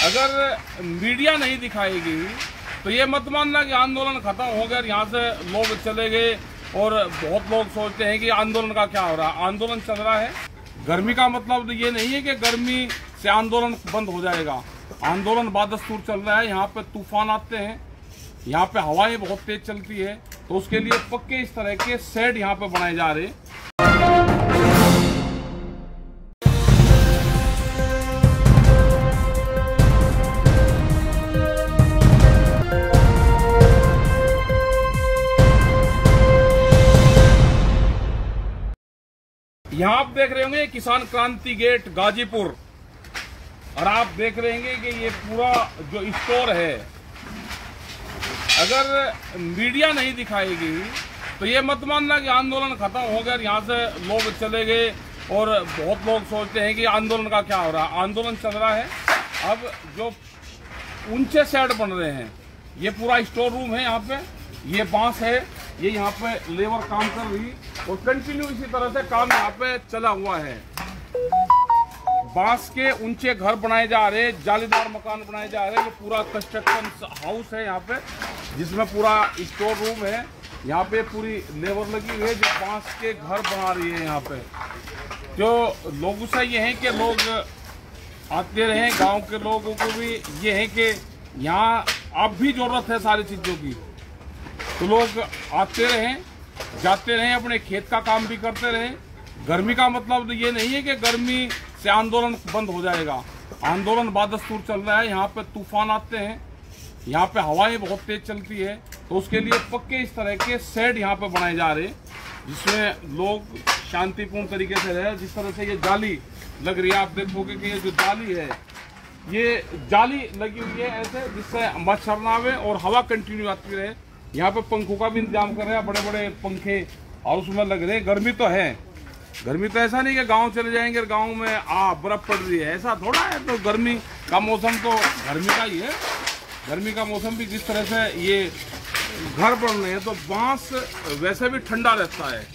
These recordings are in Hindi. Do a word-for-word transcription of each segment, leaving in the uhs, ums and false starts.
अगर मीडिया नहीं दिखाएगी तो ये मत मानना कि आंदोलन खत्म हो गया, यहाँ से लोग चले गए। और बहुत लोग सोचते हैं कि आंदोलन का क्या हो रहा है। आंदोलन चल रहा है। गर्मी का मतलब ये नहीं है कि गर्मी से आंदोलन बंद हो जाएगा। आंदोलन बादस्तूर चल रहा है। यहाँ पे तूफान आते हैं, यहाँ पे हवाएं बहुत तेज चलती है, तो उसके लिए पक्के इस तरह के शेड यहाँ पे बनाए जा रहे हैं। यहाँ आप देख रहे होंगे किसान क्रांति गेट गाजीपुर, और आप देख रहे होंगे कि ये पूरा जो स्टोर है, अगर मीडिया नहीं दिखाएगी तो ये मत मानना कि आंदोलन खत्म हो गया, यहाँ से लोग चले गए। और बहुत लोग सोचते हैं कि आंदोलन का क्या हो रहा है। आंदोलन चल रहा है। अब जो ऊंचे शेड बन रहे हैं, ये पूरा स्टोर रूम है। यहाँ पे ये बांस है, ये यहाँ पे लेबर काम कर रही और कंटिन्यू इसी तरह से काम यहाँ पे चला हुआ है। बांस के ऊंचे घर बनाए जा रहे हैं, जालीदार मकान बनाए जा रहे हैं। ये पूरा कंस्ट्रक्शन हाउस है यहाँ पे, जिसमें पूरा स्टोर रूम है। यहाँ पे पूरी लेबर लगी हुई है जो बांस के घर बना रही है। यहाँ पे जो लोगों से ये है कि लोग आते रहे, गांव के लोगों को भी ये है कि यहाँ अब भी जरूरत है सारी चीज़ों की, तो लोग आते रहें, जाते रहें, अपने खेत का काम भी करते रहें। गर्मी का मतलब तो ये नहीं है कि गर्मी से आंदोलन बंद हो जाएगा। आंदोलन बादस्तूर चल रहा है। यहाँ पे तूफान आते हैं, यहाँ पे हवाएं बहुत तेज चलती है, तो उसके लिए पक्के इस तरह के शेड यहाँ पे बनाए जा रहे हैं, जिसमें लोग शांतिपूर्ण तरीके से रहे। जिस तरह से ये जाली लग रही है, आप देखोगे कि ये जो जाली है, ये जाली लगी हुई है ऐसे, जिससे मच्छर ना आवे और हवा कंटिन्यू आती रहे। यहाँ पे पंखों का भी इंतजाम कर रहे हैं, बड़े बड़े पंखे, और उसमें लग रहे हैं। गर्मी तो है, गर्मी तो ऐसा नहीं कि गांव चले जाएंगे और गांव में आ बर्फ पड़ रही है, ऐसा थोड़ा है। तो गर्मी का मौसम तो गर्मी का ही है। गर्मी का मौसम भी जिस तरह से ये घर बन रहे हैं, तो बांस वैसे भी ठंडा रहता है।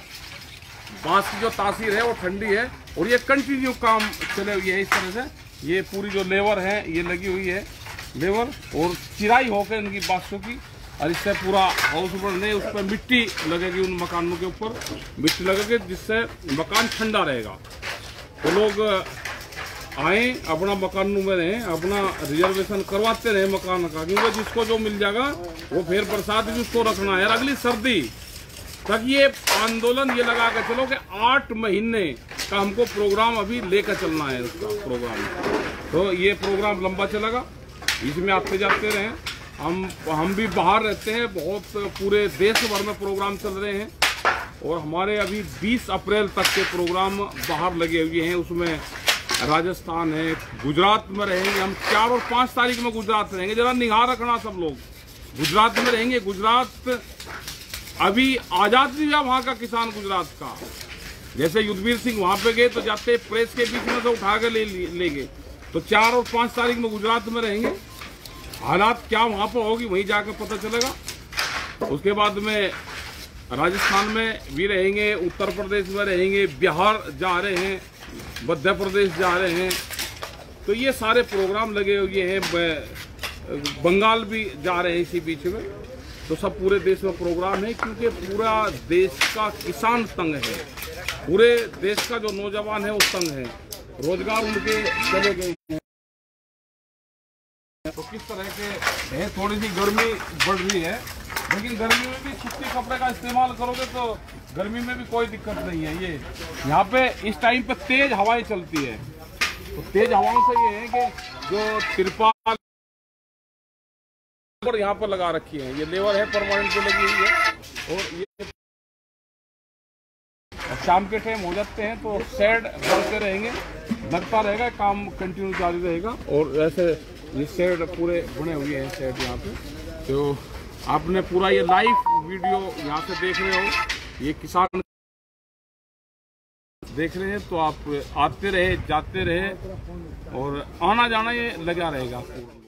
बांस की जो तासीर है वो ठंडी है, और ये कंटिन्यू काम चले हुए है। इस तरह से ये पूरी जो लेबर है ये लगी हुई है, लेबर, और चिराई होकर इनकी बांसों की, और इससे पूरा हाउस बनने, उस पर मिट्टी लगेगी, उन मकानों के ऊपर मिट्टी लगेगी, जिससे मकान ठंडा रहेगा। तो लोग आए, अपना मकानों में रहें, अपना रिजर्वेशन करवाते रहे मकान का, क्योंकि जिसको जो मिल जाएगा वो फिर बरसात भी उसको रखना है। अगली सर्दी तक ये आंदोलन ये लगा कर चलो कि आठ महीने का हमको प्रोग्राम अभी लेकर चलना है। उसका प्रोग्राम, तो ये प्रोग्राम लंबा चलेगा, इसमें आते जाते रहें। हम हम भी बाहर रहते हैं, बहुत पूरे देश भर में प्रोग्राम चल रहे हैं, और हमारे अभी बीस अप्रैल तक के प्रोग्राम बाहर लगे हुए हैं। उसमें राजस्थान है, गुजरात में रहेंगे हम। चार और पाँच तारीख में गुजरात रहेंगे। जरा निगाह रखना सब लोग, गुजरात में रहेंगे। गुजरात अभी आज़ाद भी हुआ वहाँ का किसान, गुजरात का। जैसे युद्धवीर सिंह वहाँ पे गए तो जाते प्रेस के बीच में से उठा कर ले ले गए। तो चार और पाँच तारीख में गुजरात में रहेंगे। हालात क्या वहाँ पर होगी वहीं जाकर पता चलेगा। उसके बाद में राजस्थान में भी रहेंगे, उत्तर प्रदेश में रहेंगे, बिहार जा रहे हैं, मध्य प्रदेश जा रहे हैं। तो ये सारे प्रोग्राम लगे हुए हैं। बंगाल भी जा रहे हैं इसी बीच में। तो सब पूरे देश में प्रोग्राम है, क्योंकि पूरा देश का किसान तंग है, पूरे देश का जो नौजवान है वो तंग है, रोजगार उनके चले गए हैं। तो किस तरह के है, थोड़ी सी गर्मी बढ़ रही है, लेकिन गर्मी में भी सूती कपड़े का इस्तेमाल करोगे तो गर्मी में भी कोई दिक्कत नहीं है। ये यहाँ पे इस टाइम पे तेज हवाएं चलती है, तो तेज हवाओं से ये है कि जो तिरपाल यहाँ पर लगा रखी है, ये लेबर है परमानेंट पे लगी हुई है। और ये शाम के टाइम हो जाते हैं तो शेड बढ़ते रहेंगे, लगता रहेगा, काम कंटिन्यू जारी रहेगा। और ऐसे ये शेड पूरे बने हुए हैं शेड यहाँ पे। तो आपने पूरा ये लाइव वीडियो यहाँ से देख रहे हो, ये किसान देख रहे हैं, तो आप आते रहे, जाते रहे, और आना जाना ये लगा रहेगा।